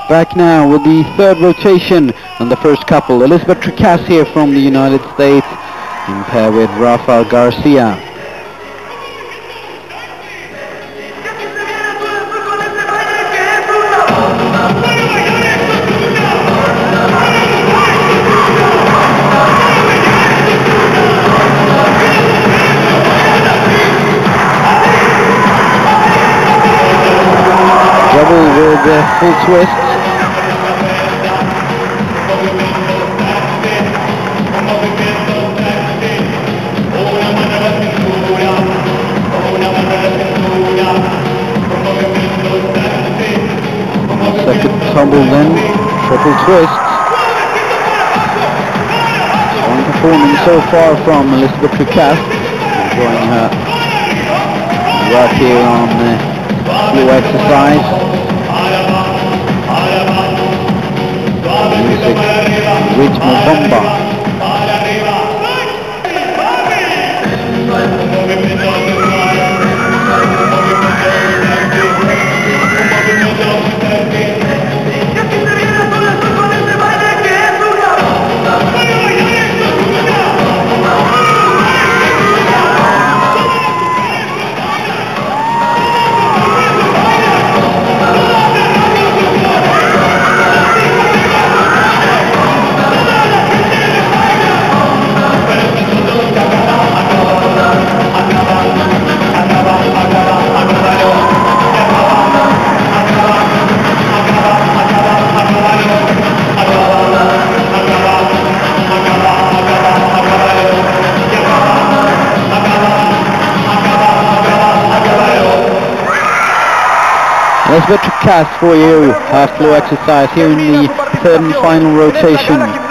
Back now with the third rotation and the first couple. Elizabeth Tricasse here from the United States in pair with Rafael Garcia. Double with full twist. Second tumble then, triple twist. Strong performance so far from Elizabeth Tricasse. Enjoying her work here on the floor exercise. Music, ritmo bomba. Elizabeth Tricasse for you, half floor exercise here in the third and final rotation.